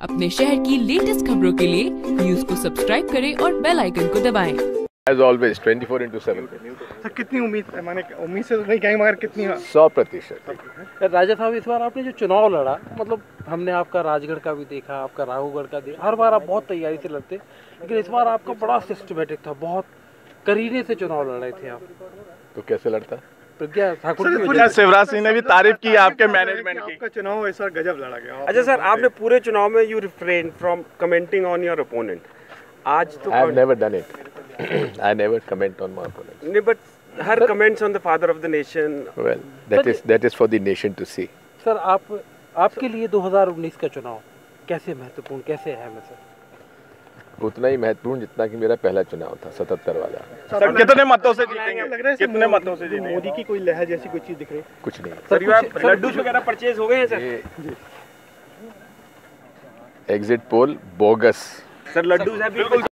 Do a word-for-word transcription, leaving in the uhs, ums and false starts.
अपने शहर की लेटेस्ट खबरों के लिए न्यूज को सब्सक्राइब करें और बेल आइकन को दबाएं। As always, twenty-four into seven. Sir कितनी उम्मीद है, माने उम्मीद से तो नहीं कहेंगे मगर कितनी है? सौ प्रतिशत। राजा साहब, इस बार आपने जो चुनाव लड़ा, मतलब हमने आपका राजगढ़ का भी देखा, आपका राघवगढ़ का देखा, हर बार आप बहुत तैयारी से लड़ते, लेकिन इस बार आपका बड़ा सिस्टमेटिक था, बहुत करीने से चुनाव लड़ रहे थे आप। तो कैसे लड़ता? प्रज्ञा ठाकुर की सर, वजह से। शिवराज सिंह ने भी तारीफ की आपके मैनेजमेंट की। आपका चुनाव ऐसा गजब लड़ा गया। अच्छा सर, आपने पूरे चुनाव में you refrain from commenting on your opponent. आज तो I have never done it. I never comment on my opponents. नहीं, but her comments on the father of the nation. Well, that is that is for the nation to see. Sir, आप आपके लिए दो हज़ार उन्नीस का चुनाव कैसे महत्वपूर्ण, कैसे अहम है सर? उतना ही महत्वपूर्ण जितना कि मेरा पहला चुनाव था, सतहत्तर वाला। सर कितने मतों से जीतेंगे? लग रहा है कितने मतों से जीतेंगे? मोदी की कोई लहर जैसी कोई चीज दिख रही है? कुछ नहीं। सर, यू हैव लड्डू वगैरह परचेज हो गए हैं sir? Exit poll bogus. Sir laddoo है बिल्कुल